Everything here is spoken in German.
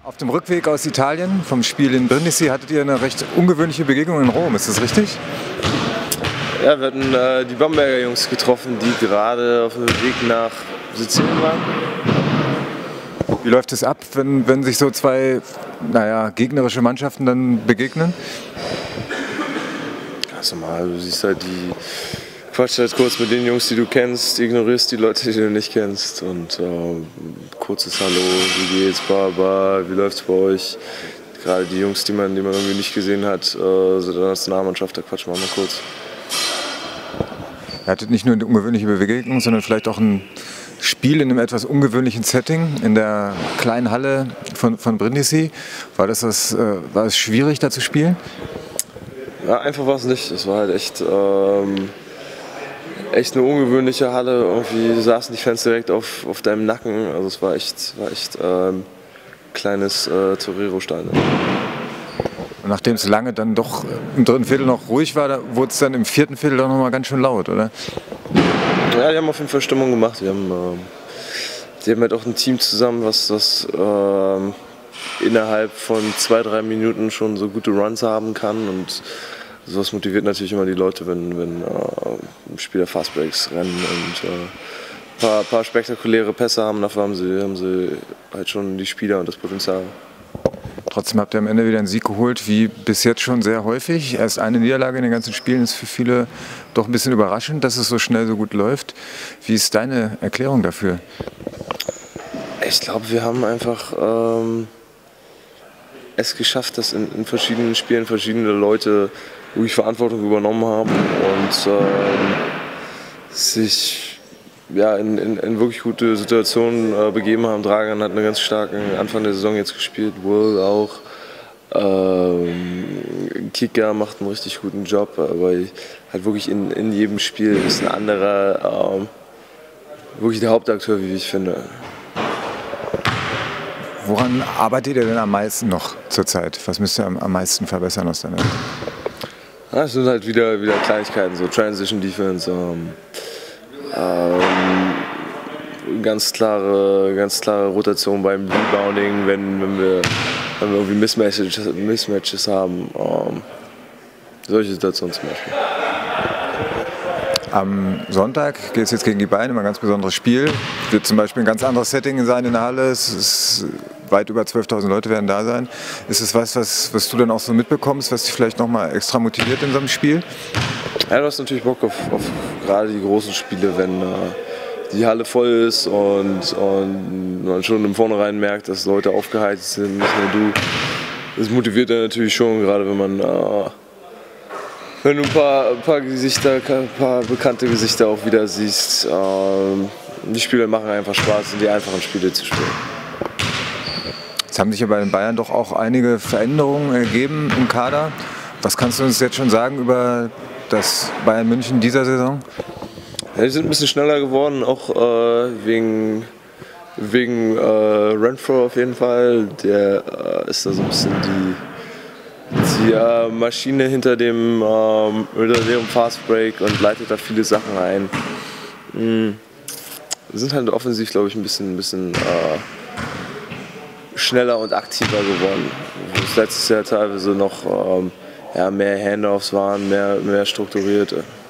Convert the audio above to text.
Auf dem Rückweg aus Italien vom Spiel in Brindisi hattet ihr eine recht ungewöhnliche Begegnung in Rom, ist das richtig? Ja, wir hatten die Bamberger Jungs getroffen, die gerade auf dem Weg nach Sizilien waren. Wie läuft es ab, wenn sich so zwei gegnerische Mannschaften dann begegnen? Ganz normal, du siehst halt quatscht halt kurz mit den Jungs, die du kennst, ignorierst die Leute, die du nicht kennst und kurzes Hallo, wie geht's, wie läuft's bei euch? Gerade die Jungs, die man irgendwie nicht gesehen hat, so der Nationalmannschaft, da quatschen wir mal kurz. Ihr hattet nicht nur eine ungewöhnliche Begegnung, sondern vielleicht auch ein Spiel in einem etwas ungewöhnlichen Setting in der kleinen Halle von Brindisi. War es schwierig, da zu spielen? Ja, einfach war es nicht. Es war halt echt eine ungewöhnliche Halle. Irgendwie saßen die Fans direkt auf deinem Nacken. Also es war echt kleines Torero-Stadion. Und nachdem es lange dann doch im dritten Viertel noch ruhig war, wurde es dann im vierten Viertel doch noch mal ganz schön laut, oder? Ja, die haben auf jeden Fall Stimmung gemacht. Die haben halt auch ein Team zusammen, was innerhalb von 2-3 Minuten schon so gute Runs haben kann. Und sowas motiviert natürlich immer die Leute, wenn Spieler Fastbreaks rennen und ein paar spektakuläre Pässe haben. Dafür haben sie halt schon die Spieler und das Potenzial. Trotzdem habt ihr am Ende wieder einen Sieg geholt, wie bis jetzt schon sehr häufig. Erst eine Niederlage in den ganzen Spielen ist für viele doch ein bisschen überraschend, dass es so schnell so gut läuft. Wie ist deine Erklärung dafür? Ich glaube, wir haben einfach es geschafft, dass in verschiedenen Spielen verschiedene Leute wirklich Verantwortung übernommen haben und sich in wirklich gute Situationen begeben haben. Dragan hat einen ganz starken Anfang der Saison jetzt gespielt, Will auch. Kika macht einen richtig guten Job, aber halt wirklich in jedem Spiel ist ein anderer wirklich der Hauptakteur, wie ich finde. Woran arbeitet ihr denn am meisten noch zurzeit? Was müsst ihr am meisten verbessern aus deiner Sicht? Ja, es sind halt wieder Kleinigkeiten, so Transition Defense. Ganz klare Rotation beim Rebounding, wenn wir irgendwie Mismatches haben. Solche Situationen zum Beispiel. Am Sonntag geht es jetzt gegen die Bayern, immer ein ganz besonderes Spiel. Wird zum Beispiel ein ganz anderes Setting sein in der Halle. Es ist weit über 12.000 Leute werden da sein. Ist es was du dann auch so mitbekommst, was dich vielleicht noch mal extra motiviert in so einem Spiel? Ja, du hast natürlich Bock auf gerade die großen Spiele, wenn die Halle voll ist und man schon im Vornherein merkt, dass Leute aufgeheizt sind, nicht nur du. Das motiviert dann natürlich schon, gerade wenn du ein paar bekannte Gesichter auch wieder siehst. Die Spiele machen einfach Spaß, sind die einfachen Spiele zu spielen. Jetzt haben sich ja bei den Bayern doch auch einige Veränderungen ergeben im Kader. Was kannst du uns jetzt schon sagen über das Bayern München dieser Saison? Ja, die sind ein bisschen schneller geworden, auch wegen Renfro auf jeden Fall. Der ist da so ein bisschen die Maschine hinter dem Fastbreak und leitet da viele Sachen ein. Wir sind halt offensiv, glaube ich, ein bisschen schneller und aktiver geworden. Wo es letztes Jahr teilweise noch mehr Handoffs waren, mehr strukturiert.